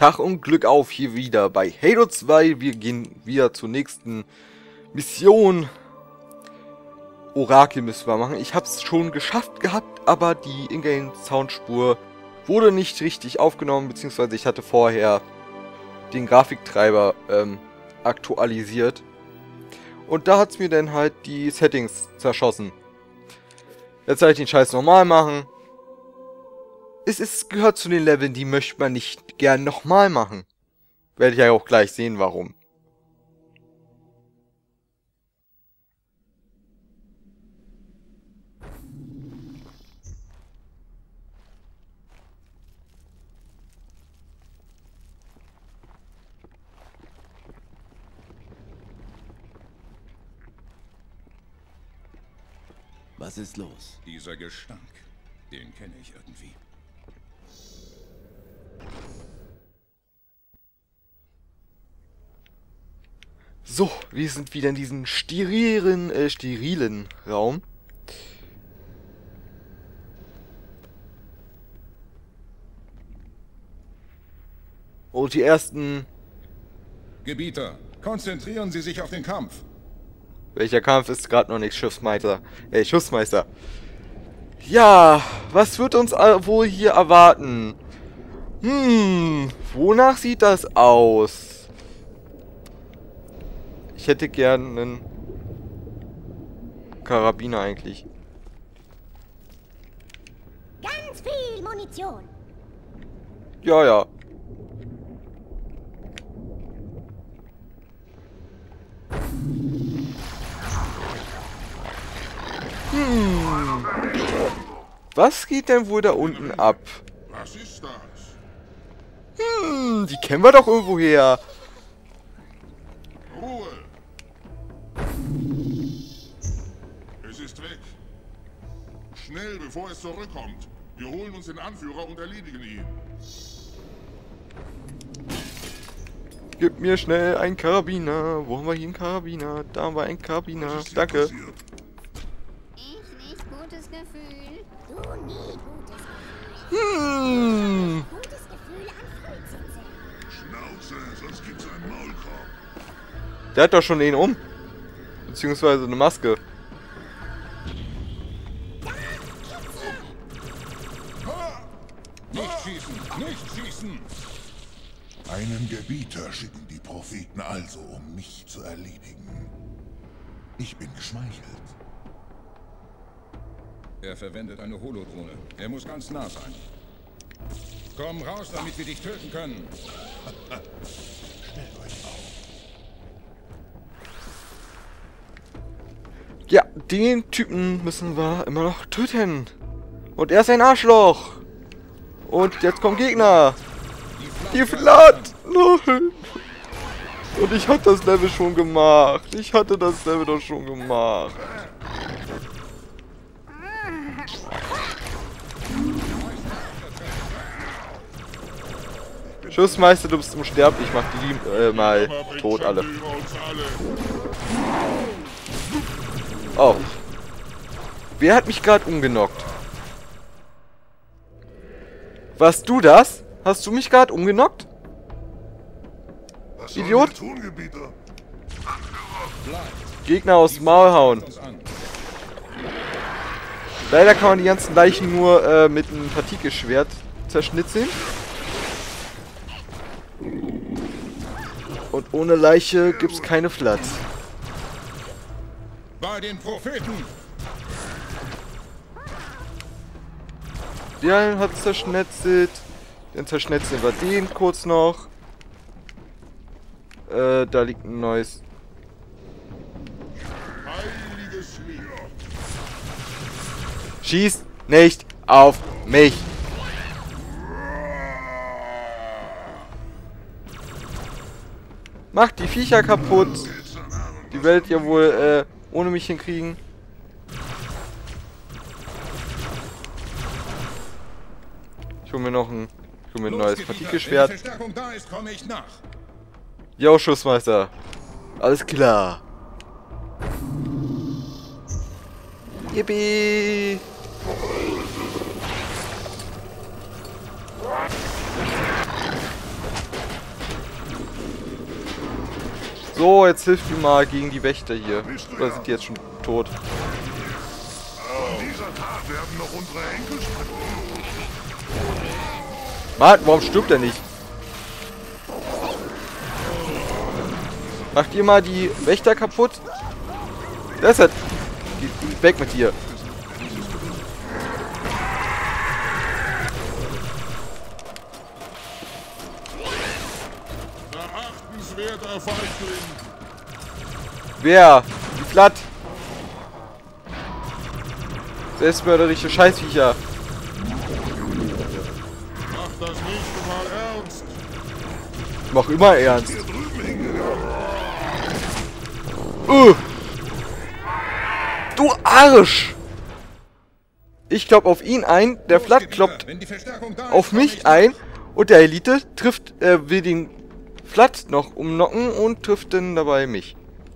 Tag und Glück auf hier wieder bei Halo 2. Wir gehen wieder zur nächsten Mission. Orakel müssen wir machen. Ich habe es schon geschafft gehabt, aber die Ingame-Soundspur wurde nicht richtig aufgenommen, beziehungsweise ich hatte vorher den Grafiktreiber aktualisiert. Und da hat es mir dann halt die Settings zerschossen. Jetzt soll ich den Scheiß normal machen. Es gehört zu den Leveln, die möchte man nicht gern nochmal machen. Werde ich ja auch gleich sehen, warum. Was ist los? Dieser Gestank, den kenne ich irgendwie. So, wir sind wieder in diesem sterilen Raum. Und die ersten... Gebieter, konzentrieren Sie sich auf den Kampf. Welcher Kampf ist gerade noch nicht, Schussmeister? Schussmeister. Ja, was wird uns wohl hier erwarten? Wonach sieht das aus? Ich hätte gern einen Karabiner eigentlich. Ganz viel Munition. Ja, ja. Was geht denn wohl da unten ab? Was ist das? Die kennen wir doch irgendwo her. Ruhe! Es ist weg. Schnell, bevor es zurückkommt. Wir holen uns den Anführer und erledigen ihn. Gib mir schnell einen Karabiner. Wo haben wir hier einen Karabiner? Da haben wir einen Karabiner. Danke. Ich nicht gutes Gefühl. Du nie gutes Gefühl. Gutes Gefühl an Vollsitze. Schnauze, sonst gibt's einen Maulkorb. Der hat doch schon den um. Beziehungsweise eine Maske. Nicht schießen! Nicht schießen! Einen Gebieter schicken die Propheten also, um mich zu erledigen. Ich bin geschmeichelt. Er verwendet eine Holodrohne. Er muss ganz nah sein. Komm raus, damit wir dich töten können. Stellt euch auf. Ja, den Typen müssen wir immer noch töten. Und er ist ein Arschloch. Und jetzt kommen Gegner. Die Flat! Nein! Und ich hatte das Level schon gemacht. Ich hatte das Level doch schon gemacht. Schussmeister, du bist unsterblich. Ich mach die mal tot alle. Oh. Wer hat mich gerade umgenockt? Warst du das? Hast du mich gerade umgenockt? Was Idiot. sollen wir tun, Gebieter? Gegner aus dem Maul hauen. Leider kann man die ganzen Leichen nur mit einem Partikelschwert zerschnitzeln. Und ohne Leiche gibt's keine Flat. Bei den Propheten! Der hat zerschnetzelt. Dann zerschnetzeln wir den kurz noch. Da liegt ein neues. Heiliges Lied! Schieß nicht auf mich. Macht die Viecher kaputt. Die werdet ihr wohl ohne mich hinkriegen. Ich hole mir noch ein, neues Partikelschwert. Wenn Verstärkung da ist, komme ich nach. Jo, Schussmeister. Alles klar. Yippie. So, jetzt hilft mir mal gegen die Wächter hier. Oder sind die jetzt schon tot? Von dieser Tat werden noch unsere Enkel sprechen. Mann, warum stirbt er nicht? Macht ihr mal die Wächter kaputt? Das hat... Geht weg mit dir. Verachtenswerter Feigling. Wer? Die Flat. Selbstmörderische Scheißviecher. Mach das nächste Mal ernst. Mach immer ernst. Du Arsch! Ich klopp auf ihn ein, der Flat kloppt auf mich ein und der Elite trifft, will den Flat noch umnocken und trifft dann dabei mich.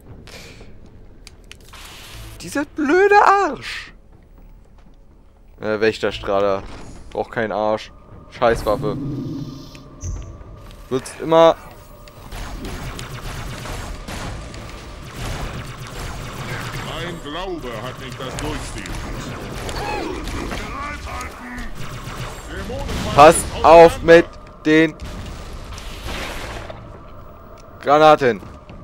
Dieser blöde Arsch. Wächterstrahler. Braucht keinen Arsch. Scheißwaffe. Wird's immer... Mein Glaube hat mich das durchziehen lassen. Pass auf mit den Granaten.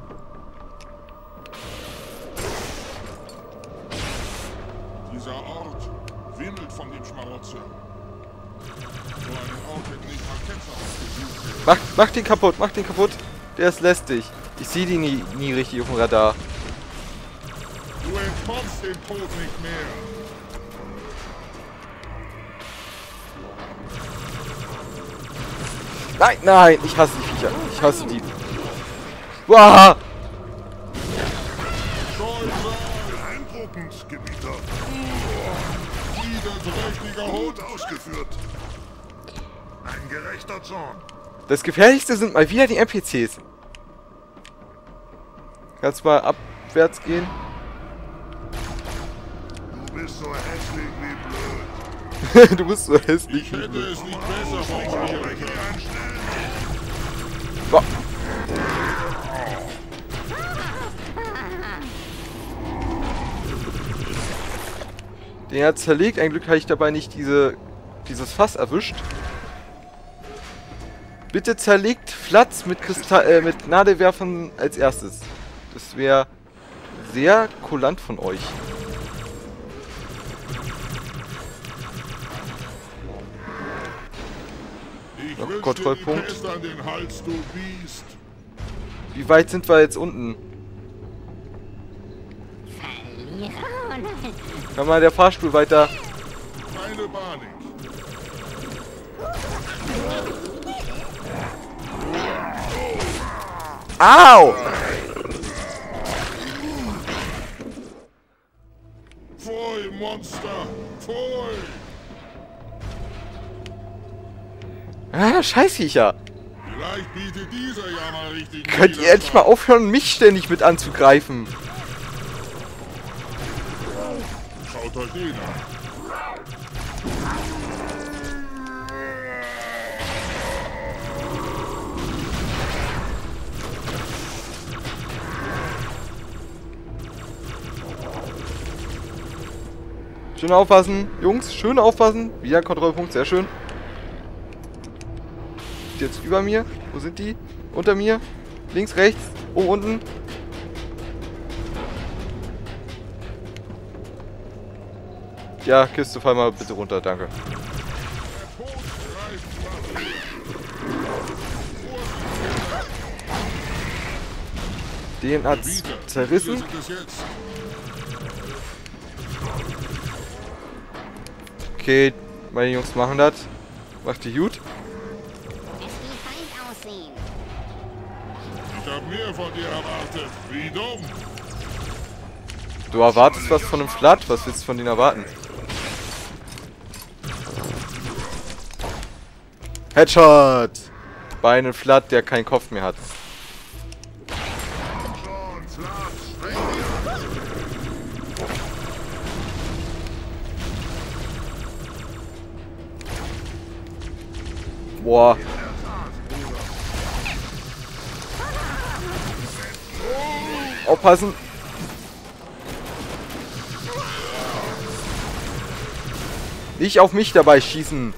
Dieser Ort wimmelt von dem Schmarotzer. So einen Ort hätte nicht mal Ketzer ausgesucht. Mach den kaputt, mach den kaputt. Der ist lästig. Ich sehe die nie richtig auf dem Radar. Du entkommst dem Tod nicht mehr. Nein, nein, ich hasse die Viecher. Ich hasse die. Wow. Beeindruckend, Gebieter. Widerträchtiger Hund. Gut ausgeführt. Ein gerechter Zorn. Das Gefährlichste sind mal wieder die NPCs. Kannst mal abwärts gehen. Du bist so hässlich wie blöd. Du bist so hässlich. Ich hätte es nicht besser formulieren können. Boah. Den hat zerlegt. Ein Glück habe ich dabei nicht dieses Fass erwischt. Bitte zerlegt Flatz mit mit Nadelwerfern als erstes. Das wäre sehr kulant von euch. Ich Noch wünsche dir die Kontrollpunkt. Pest an den Hals, du Biest. Wie weit sind wir jetzt unten? Kann mal der Fahrstuhl weiter. Keine Panik. Au! Pfui, Monster! Pfui! Ah, Scheißviecher. Vielleicht bietet dieser ja mal richtig. Könnt ihr endlich mal aufhören, mich ständig mit anzugreifen? Schaut euch den an. Schön aufpassen, Jungs, schön aufpassen. Wieder ein Kontrollpunkt, sehr schön. Jetzt über mir. Wo sind die? Unter mir. Links, rechts, oben, unten. Ja, Kiste, fall mal bitte runter, danke. Den hat's zerrissen. Okay, meine Jungs machen das. Macht die gut. Ich hab mehr von dir erwartet. Wie dumm. Du erwartest was von einem Flat? Was willst du von denen erwarten? Headshot! Bei einem Flat, der keinen Kopf mehr hat. Boah. Aufpassen. Nicht auf mich dabei schießen.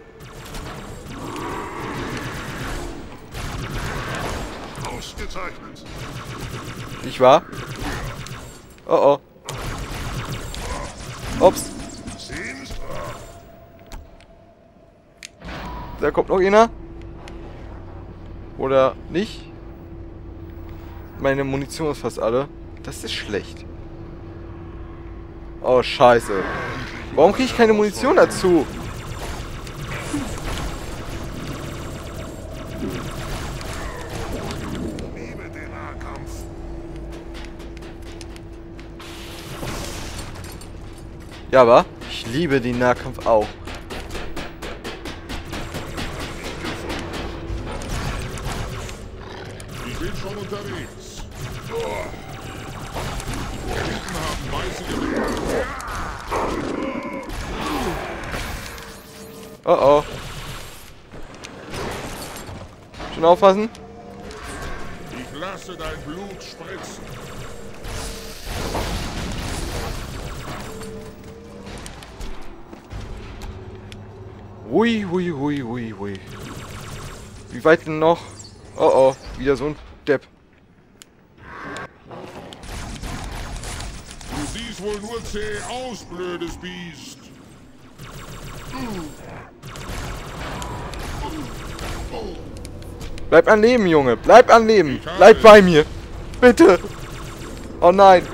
Ausgezeichnet. Nicht wahr? Oh oh. Ups. Da kommt noch einer. Oder nicht? Meine Munition ist fast alle. Das ist schlecht. Oh, scheiße. Warum kriege ich keine Munition dazu? Liebe den Nahkampf. Ja, aber ich liebe den Nahkampf auch. Ich bin schon unterwegs. Die Briten haben weiße Gewehre. Oh oh. Schon aufpassen? Ich lasse dein Blut spritzen. Hui, hui, hui, hui, hui. Wie weit denn noch? Oh oh, wieder so ein Depp. Du siehst wohl nur zäh aus, blödes Biest. Bleib am Leben, Junge. Bleib am Leben. Bleib bei mir. Bitte. Oh nein.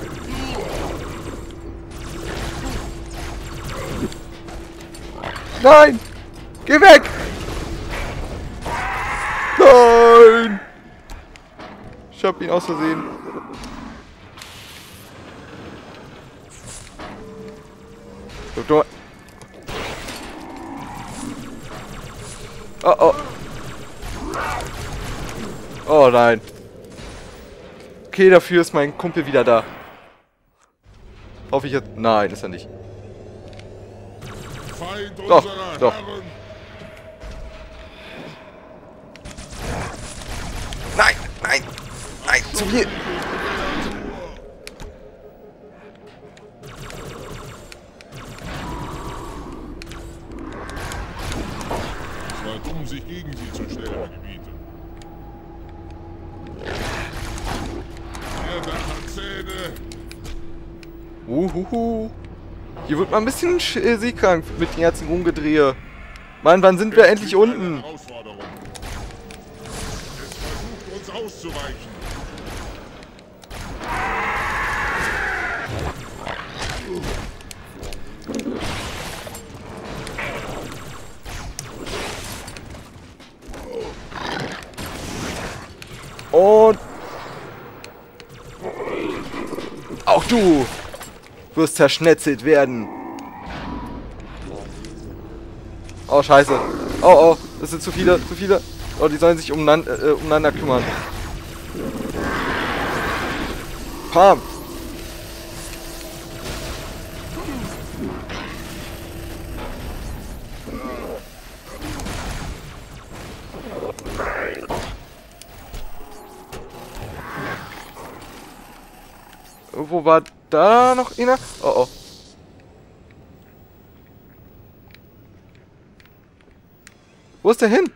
Nein. Geh weg. Nein. Ich hab ihn aus Versehen. Doktor. Oh oh. Oh nein. Okay, dafür ist mein Kumpel wieder da. Hoffe ich jetzt. Nein, ist er nicht. Feind Doch, unserer doch. Herren. Nein, nein, nein, zu viel. Es war dumm, sich gegen sie zu stellen, Gebiete. Der hat Zähne. Uhuhu. Hier wird mal ein bisschen seekrank mit den ganzen Rumgedrehe. Mann, wann sind wir endlich unten? Herausforderung. Es versucht uns auszuweichen. Und auch du wirst zerschnetzelt werden. Oh, scheiße. Oh, oh, das sind zu viele, zu viele. Oh, die sollen sich umeinander kümmern. Pam. Wo war da noch einer? Oh, oh. Wo ist der hin?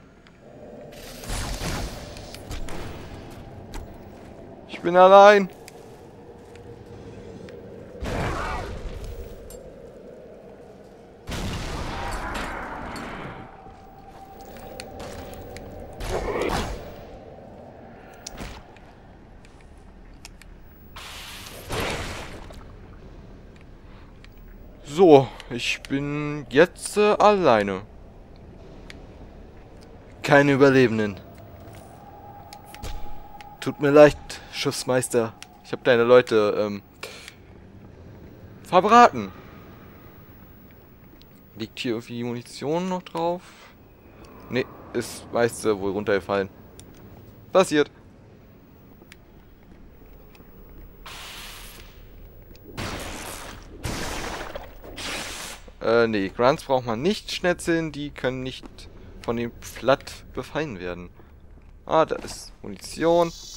Ich bin allein. So, ich bin jetzt alleine. Keine Überlebenden. Tut mir leid, Schiffsmeister. Ich habe deine Leute verbraten. Liegt hier irgendwie Munition noch drauf? Ne, ist meiste wohl runtergefallen. Passiert. Nee, Grunts braucht man nicht schnetzeln, die können nicht von dem Platt befallen werden. Ah, da ist Munition.